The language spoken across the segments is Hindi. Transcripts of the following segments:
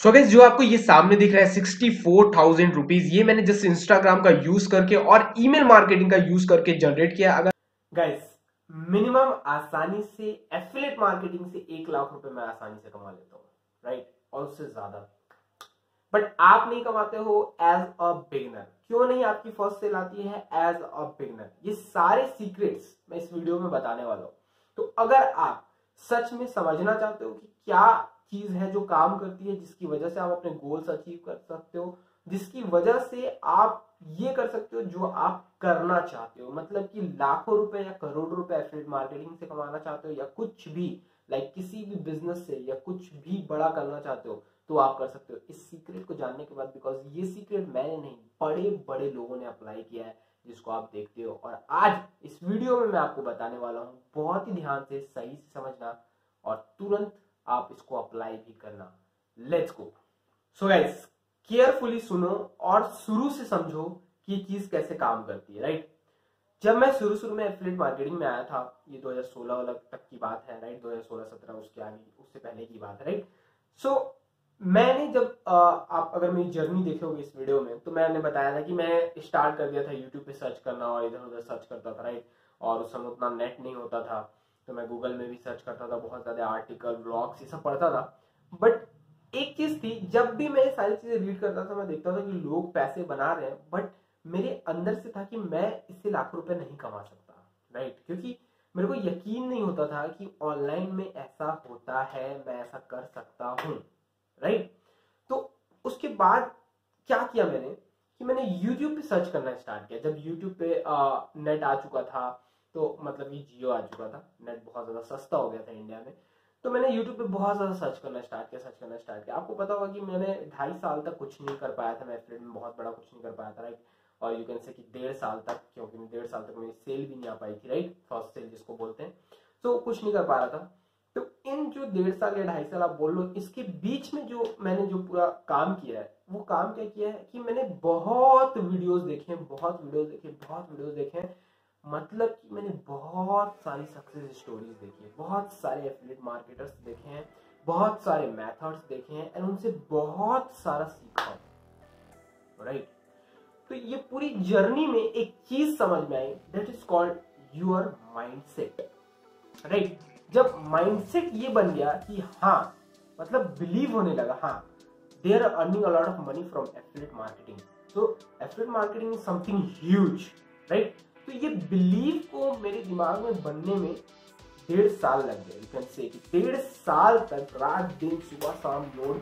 सो गाइस जो आपको ये सामने दिख रहा है 64,000 रुपीज, ये मैंने जस्ट इंस्टाग्राम का यूज करके और ईमेल मार्केटिंग का यूज करके जनरेट किया। अगर गाइस मिनिमम आसानी से एफिलिएट मार्केटिंग से 1 लाख रुपए मैं आसानी से कमा लेता हूँ, राइट, और उससे ज्यादा। बट आप नहीं कमाते हो एज अ बिगिनर। क्यों नहीं आपकी फर्स्ट सेल आती है एज अ बिगिनर? ये सारे सीक्रेट्स मैं इस वीडियो में बताने वाला हूं। तो अगर आप सच में समझना चाहते हो कि क्या चीज है जो काम करती है, जिसकी वजह से आप अपने गोल्स अचीव कर सकते हो, जिसकी वजह से आप ये कर सकते हो जो आप करना चाहते हो, मतलब कि लाखों रुपए या करोड़ों रुपए एफिलिएट मार्केटिंग से कमाना चाहते हो, या कुछ भी किसी भी बिजनेस से या कुछ भी बड़ा करना चाहते हो, तो आप कर सकते हो। इस सीक्रेट को जानने के बाद, बिकॉज ये सीक्रेट मैंने नहीं, बड़े बड़े लोगों ने अप्लाई किया है, जिसको आप देखते हो, और आज इस वीडियो में मैं आपको बताने वाला हूँ। बहुत ही ध्यान से सही से समझना और तुरंत आप इसको अप्लाई भी करना। Let's go. So guys carefully सुनो और शुरू से समझो कि ये चीज कैसे काम करती है, राइट। जब मैं शुरू में एफिलिएट मार्केटिंग में आया था, ये 2016 तक की बात है, राइट, 2016-17 उसके आगे, उससे पहले की बात है, राइट। सो मैंने जब आप अगर मेरी जर्नी देखे होगे इस वीडियो में, तो मैंने बताया था कि मैं स्टार्ट कर दिया था यूट्यूब पे सर्च करना और इधर उधर सर्च करता था, राइट। और उस समय उतना नेट नहीं होता था, तो मैं गूगल में भी सर्च करता था, बहुत ज्यादा आर्टिकल ब्लॉग्स ये सब पढ़ता था। बट एक चीज थी, जब भी मैं सारी चीजें रीड करता था, मैं देखता था कि लोग पैसे बना रहे हैं, बट मेरे अंदर से था कि मैं इससे लाखों रुपए नहीं कमा सकता, राइट। क्योंकि मेरे को यकीन नहीं होता था कि ऑनलाइन में ऐसा होता है, मैं ऐसा कर सकता हूँ, राइट। तो उसके बाद क्या किया मैंने कि मैंने YouTube पे सर्च करना स्टार्ट किया। जब YouTube पे नेट आ चुका था, तो मतलब ये जियो आ चुका था, नेट बहुत ज्यादा सस्ता हो गया था इंडिया में, तो मैंने YouTube पे बहुत ज्यादा सर्च करना स्टार्ट किया। आपको पता होगा कि मैंने 2.5 साल तक कुछ नहीं कर पाया था, मैं एफिलिएट में बहुत बड़ा कुछ नहीं कर पाया था, राइट। और यू कैन से कि 1.5 साल तक, क्योंकि 1.5 साल तक मेरी सेल भी नहीं आ पाई थी, राइट, फर्स्ट सेल जिसको बोलते हैं, तो कुछ नहीं कर पा रहा था। तो इन जो 1.5 साल या 2.5 साल आप बोल लो, इसके बीच में जो मैंने जो पूरा काम किया है, वो काम क्या किया है कि मैंने बहुत वीडियोस देखे, मतलब कि मैंने बहुत सारी सक्सेस स्टोरीज देखी है, बहुत सारे एफिलिएट मार्केटर्स देखे हैं, बहुत सारे मेथड्स देखे हैं, एंड उनसे बहुत सारा सीखा, राइट। तो ये पूरी जर्नी में एक चीज समझ में आई, that is called your mindset, right. जब माइंडसेट ये बन गया कि हाँ, मतलब बिलीव होने लगा, हाँ, they are earning a lot of money from affiliate marketing, तो affiliate marketing is something huge, right. तो ये बिलीव को मेरे दिमाग में बनने में 1.5 साल लग गया। यू कैन से 1.5 साल तक रात दिन सुबह शाम नोट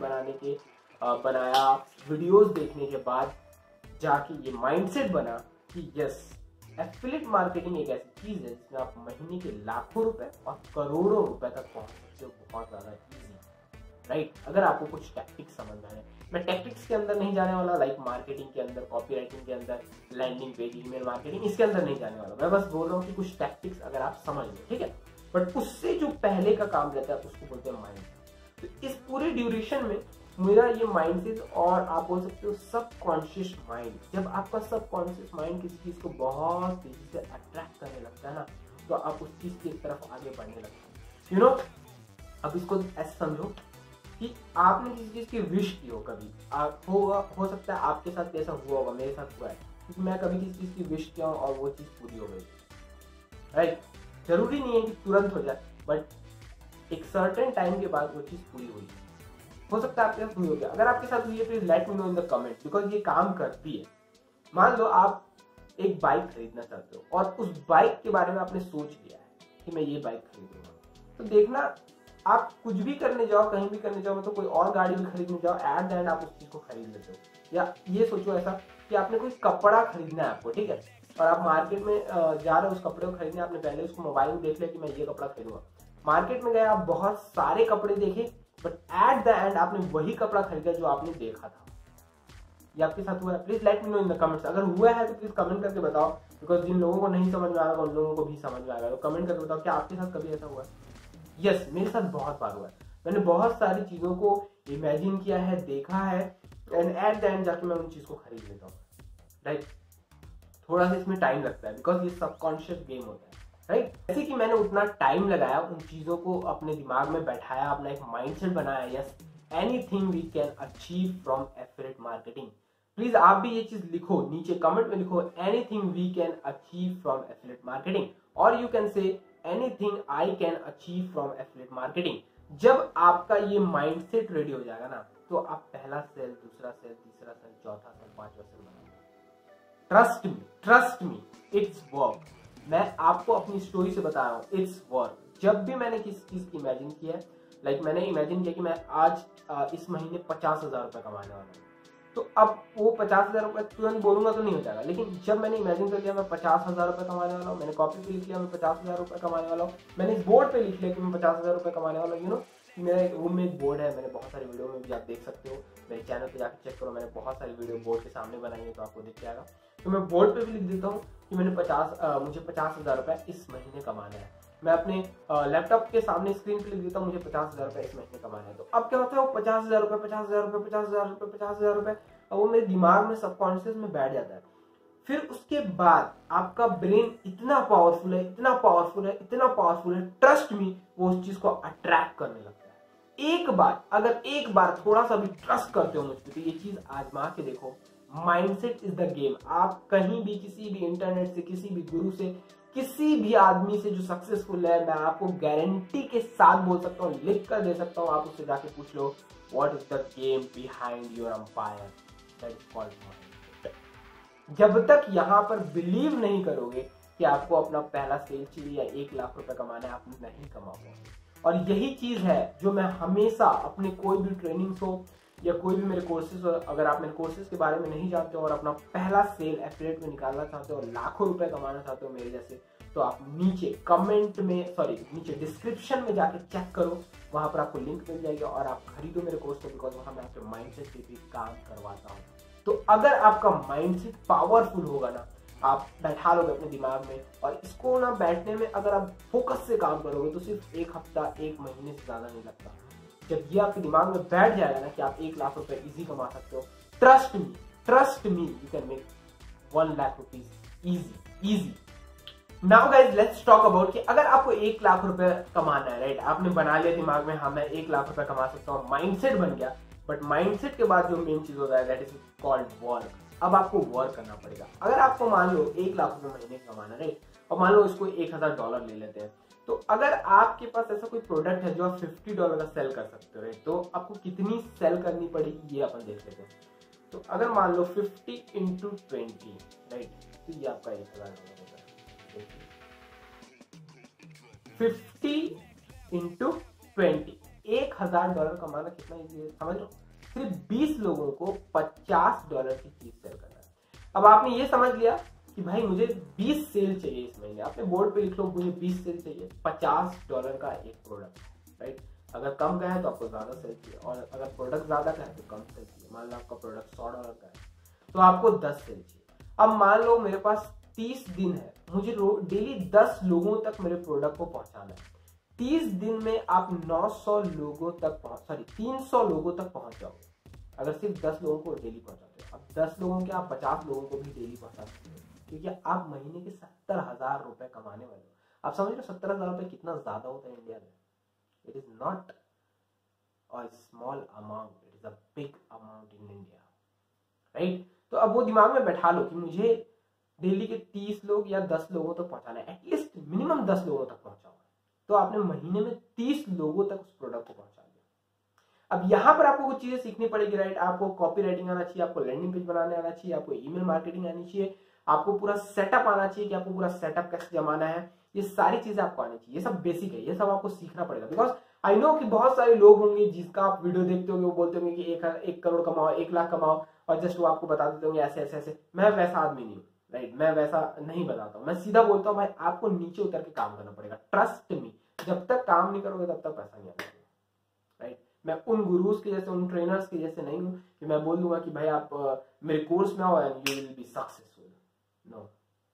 बनाया, वीडियोस देखने के बाद जाके ये माइंडसेट बना कि यस, एफिलिएट मार्केटिंग एक ऐसी चीज है जिसमें आप महीने के लाखों रुपए और करोड़ों रुपए तक पहुंच सकते हो, बहुत ज्यादा इजी, राइट। अगर आपको कुछ टैक्टिक्स समझ में आए, मैं टैक्टिक्स के अंदर नहीं जाने वाला, लाइक मार्केटिंग के अंदर, कॉपीराइटिंग के अंदर, लैंडिंग पेज, ईमेल मार्केटिंग, इसके अंदर नहीं जाने वाला। मैं बस बोल रहा हूँ कि कुछ टैक्टिक्स अगर आप समझ लो, ठीक है। बट उससे जो पहले का काम रहता है उसको बोलते हैं माइंड। तो इस पूरे ड्यूरेशन में मेरा ये माइंडसेट, और आप बोल सकते हो सबकॉन्शियस माइंड, जब आपका सबकॉन्शियस माइंड किसी चीज को बहुत तेजी से अट्रैक्ट करने लगता है ना, तो आप उस चीज की तरफ आगे बढ़ने लगते हैं, यू नो। अब इसको ऐसे समझो कि आपने किसी चीज की विश की हो, कभी हो सकता है आपके साथ ऐसा हुआ होगा, मेरे साथ हुआ है, क्योंकि मैं कभी किसी चीज की विश किया और वो चीज पूरी हो गई, राइट। जरूरी नहीं है कि तुरंत हो जाए, बट एक सर्टेन टाइम के बाद वो चीज पूरी हुई। हो सकता है आपके साथ हुई होगी। अगर आपके साथ हुई है, please let me know in the comment, because ये काम करती है। मान लो आप एक बाइक खरीदना चाहते हो और उस बाइक के बारे में आपने सोच लिया है कि मैं ये बाइक खरीदूंगा, तो देखना, आप कुछ भी करने जाओ, कहीं भी करने जाओ, मतलब कोई और गाड़ी भी खरीदने जाओ, एट द एंड आप उस चीज को खरीद लेते हो। या ये सोचो ऐसा कि आपने कोई कपड़ा खरीदना है आपको, ठीक है, और आप मार्केट में जा रहे हो उस कपड़े को खरीदने, आपने पहले उसको मोबाइल में देख लिया कि मैं ये कपड़ा खरीदूंगा, मार्केट में गए, आप बहुत सारे कपड़े देखे, बट एट द एंड आपने वही कपड़ा खरीदा जो आपने देखा था। ये आपके साथ हुआ है? Please let me know in the comments. अगर हुआ है तो प्लीज कमेंट करके बताओ, बिकॉज जिन लोगों को नहीं समझ में आ रहा उन लोगों को भी समझ में आएगा, तो कमेंट करके बताओ क्या आपके साथ कभी ऐसा हुआ है। यस, मेरे साथ बहुत बार हुआ है। मैंने बहुत सारी चीजों को इमेजिन किया है, देखा है, एंड एट द एंड जाके मैं उन चीज को खरीद लेता हूँ, राइट। थोड़ा सा इसमें टाइम लगता है, बिकॉज ये सबकॉन्शियस गेम होता है, राइट। जैसे कि मैंने उतना टाइम लगाया, उन चीजों को अपने दिमाग में बैठाया, अपना एक माइंडसेट बनाया, yes anything we can achieve from affiliate marketing. Please आप भी ये चीज लिखो, नीचे कमेंट में लिखो, anything we can achieve from affiliate marketing, और you can say anything I can achieve from affiliate marketing. जब आपका ये माइंडसेट रेडी हो जाएगा ना, तो आप पहला सेल, दूसरा सेल, तीसरा सेल, चौथा सेल, पांचवा सेल बनाओगे। Trust me, it's work. मैं आपको अपनी स्टोरी से बता रहा हूँ, इट्स वर्क। जब भी मैंने किसी चीज की इमेजिन किया है, मैंने इमेजिन किया कि मैं आज इस महीने 50,000 रुपए कमाने वाला हूँ, तो अब वो 50,000 रुपए तुरंत बोलूंगा तो नहीं हो जाएगा, लेकिन जब मैंने इमेजिन कर लिया मैं 50,000 रुपए कमाने वाला हूँ, मैंने कॉपी पे लिख लिया मैं 50,000 रुपए कमाने वाला हूँ, मैंने इस बोर्ड पे लिख लिया कि मैं 50,000 रुपए कमाने वाला हूँ। यू नो, मेरे रूम में एक बोर्ड है, मैंने बहुत सारी वीडियो में भी आप देख सकते हो, मेरे चैनल पे जाकर चेक करो, मैंने बहुत सारी वीडियो बोर्ड के सामने बनाई है, तो आपको दिख जाएगा। तो मैं बोर्ड पे भी लिख देता हूँ कि मुझे 50,000 रुपए इस महीने कमाना है। मैं अपने लैपटॉप के सामने स्क्रीन पे लिख देता हूँ मुझे 50,000 रुपए इस महीने कमाना है। तो अब क्या होता है, वो 50,000 रुपए, 50,000 रुपए, 50,000 रुपए, 50,000 रुपए, अब वो मेरे दिमाग में, सबकॉन्शियस में बैठ जाता है। फिर उसके बाद आपका ब्रेन इतना पावरफुल है, इतना पावरफुल है, इतना पावरफुल है, ट्रस्ट मी, वो उस चीज को अट्रैक्ट करने लगता है। अगर एक बार थोड़ा सा भी ट्रस्ट करते हो मुझ पे, तो ये चीज आजमा के देखो। Mindset is the game. आप कहीं भी, किसी भी इंटरनेट से, किसी भी गुरु से, किसी भी आदमी से जो सक्सेसफुल है, मैं आपको गारंटी के साथ बोल सकता हूँ, लिख कर दे सकता हूँ, आप उससे जाके पूछ लो, what is the game behind your empire, that is called mindset. जब तक यहाँ पर बिलीव नहीं करोगे कि आपको अपना पहला सेल चाहिए या 1 लाख रुपए कमाना है, आप नहीं कमाओगे। और यही चीज है जो मैं हमेशा अपने कोई भी ट्रेनिंग्स हो या कोई भी मेरे कोर्सेज हो, अगर आप मेरे कोर्सेज के बारे में नहीं जानते हो और अपना पहला सेल एफिलिएट में निकालना चाहते हो और लाखों रुपए कमाना चाहते हो मेरे जैसे, तो आप नीचे डिस्क्रिप्शन में जाके चेक करो, वहां पर आपको लिंक मिल जाएगा और आप खरीदो मेरे कोर्स को, बिकॉज वहां मैं आपके माइंडसेट पे भी काम करवाता हूँ। तो अगर आपका माइंडसेट पावरफुल होगा ना, आप बैठा लोगे अपने दिमाग में, और इसको ना बैठने में अगर आप फोकस से काम करोगे तो सिर्फ 1 हफ्ता, 1 महीने से ज्यादा नहीं लगता। जब ये आपके दिमाग में बैठ जाएगा ना कि आप 1 लाख रुपए इजी कमा सकते हो, trust me, you can make 1 lakh rupees easy. Now guys, let's talk about कि अगर आपको 1 लाख रुपए कमाना है, राइट, आपने बना लिया दिमाग में, हाँ मैं 1 लाख रुपए कमा सकता हूँ, माइंडसेट बन गया, बट माइंडसेट के बाद जो मेन चीज होता है, दैट इज कॉल्ड वर्क। अब आपको वर्क करना पड़ेगा। अगर आपको मान लो 1 लाख रुपए महीने कमाना, राइट, और मान लो इसको $1,000 ले लेते हैं, तो अगर आपके पास ऐसा कोई प्रोडक्ट है जो आप $50 का सेल कर सकते हो, तो आपको कितनी सेल करनी पड़ेगी ये अपन देख लेते हैं। तो अगर मान लो 50 into 20, राइट, तो ये आपका $1,000 होगा। 50 into 20, $1,000 कमाना कितना इजी है, समझ लो। सिर्फ 20 लोगों को $50 की चीज सेल करना है। अब आपने ये समझ लिया कि भाई मुझे 20 सेल चाहिए इस महीने, आपने बोर्ड पे लिख लो मुझे 20 सेल चाहिए, $50 का एक प्रोडक्ट, राइट। अगर कम का है तो आपको ज्यादा सेल चाहिए, और अगर प्रोडक्ट ज्यादा का है तो कम सेल चाहिए। मान लो आपका प्रोडक्ट $100 का है तो आपको 10 सेल चाहिए। अब मान लो मेरे पास 30 दिन है, मुझे डेली 10 लोगों तक मेरे प्रोडक्ट को पहुंचाना है। 30 दिन में आप 900 लोगों तक 300 लोगों तक पहुंच जाओगे अगर सिर्फ 10 लोगों को डेली पहुंचाते हो। अब 10 लोगों के आप 50 लोगों को भी डेली पहुंचा सकते हो, क्योंकि आप महीने के 70,000 रुपए कमाने वाले हो। आप समझ लो 70,000 रुपए कितना ज्यादा होता है इंडिया में। It is not a small amount, it is a big amount in India, right. तो अब वो दिमाग में बैठा लो कि मुझे डेली के 30 लोग या 10 लोगों तक पहुंचाना है, एटलीस्ट मिनिमम 10 लोगों तक पहुंचाओ, तो आपने महीने में 30 लोगों तक उस प्रोडक्ट को पहुंचा दिया। अब यहां पर आपको कुछ चीजें सीखनी पड़ेगी, राइट। आपको कॉपी राइटिंग आना चाहिए, आपको लैंडिंग पेज बनाने आना चाहिए, आपको ईमेल मार्केटिंग आनी चाहिए, आपको पूरा सेटअप आना चाहिए कि आपको पूरा सेटअप कैसे जमाना है। ये सारी चीजें आपको आनी चाहिए, ये सब बेसिक है, ये सब आपको सीखना पड़ेगा। बिकॉज आई नो कि बहुत सारे लोग होंगे जिसका आप वीडियो देखते होंगे, वो बोलते होंगे कि 1 करोड़ कमाओ, 1 लाख कमाओ, और जस्ट वो आपको बता देते होंगे ऐसे ऐसे ऐसे। मैं वैसा आदमी नहीं हूँ, राइट, मैं वैसा नहीं बताता हूँ। मैं सीधा बोलता हूँ भाई आपको नीचे उतर के काम करना पड़ेगा, ट्रस्ट मी। जब तक काम नहीं करोगे तब तक पैसा नहीं आएगा, राइट। मैं उन गुरुज के जैसे, उन ट्रेनर्स के जैसे नहीं हूँ कि मैं बोल दूंगा कि भाई आप मेरे कोर्स में आओ and you will be successful. No,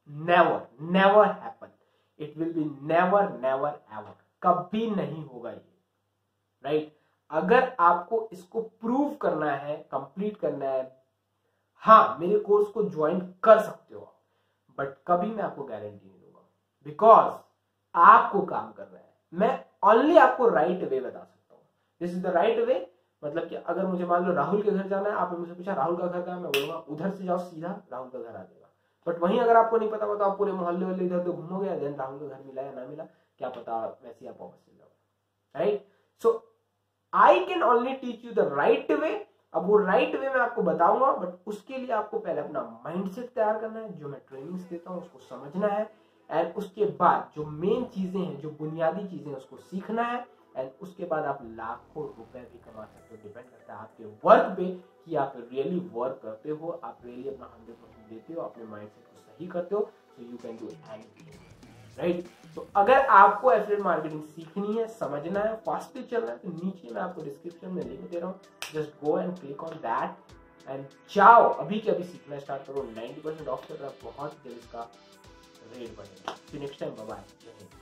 never happen, it will be never ever, कभी नहीं होगा ये, राइट। अगर आपको इसको प्रूव करना है, कंप्लीट करना है, हाँ मेरे कोर्स को ज्वाइन कर सकते हो, बट कभी मैं आपको गारंटी नहीं दूंगा, बिकॉज आपको काम करना है। मैं ओनली आपको राइट वे बता सकता हूँ, this is the right way. मतलब कि अगर मुझे मान लो राहुल के घर जाना है, आपने मुझे पूछा राहुल का घर कहाँ है, मैं बोलूंगा उधर से जाओ सीधा राहुल का घर आ जाएगा। बट वहीं अगर आपको नहीं पता होगा तो आप पूरे मोहल्ले वाले इधर तो घूमोगे, देन राहुल का घर मिला या ना मिला क्या पता, वैसे ही आप वापस चले जाओगे, right. So I can only teach you the right way. अब वो राइट वे मैं आपको बताऊंगा, बट उसके लिए आपको पहले अपना माइंडसेट तैयार करना है, जो मैं ट्रेनिंग्स देता हूँ उसको समझना है, एंड उसके बाद जो मेन चीजें हैं, जो बुनियादी चीजें उसको सीखना है, एंड उसके बाद आप लाखों रुपए भी कमा सकते हो। डिपेंड करता है आपके वर्क पे कि आप रियली वर्क करते हो, आप रियली अपना 100% देते हो, अपने माइंडसेट को सही करते हो, so you can do anything, right. तो अगर आपको एफिलिएट मार्केटिंग सीखनी है, समझना है, फास्टली चलना है, तो नीचे मैं आपको डिस्क्रिप्शन में लिंक दे रहा हूँ, just go and click on that and जाओ अभी के अभी सीखना स्टार्ट करो। 90% ऑफ चल रहा है, बहुत जल्द इसका रेट बढ़ेगा। Next time, bye bye.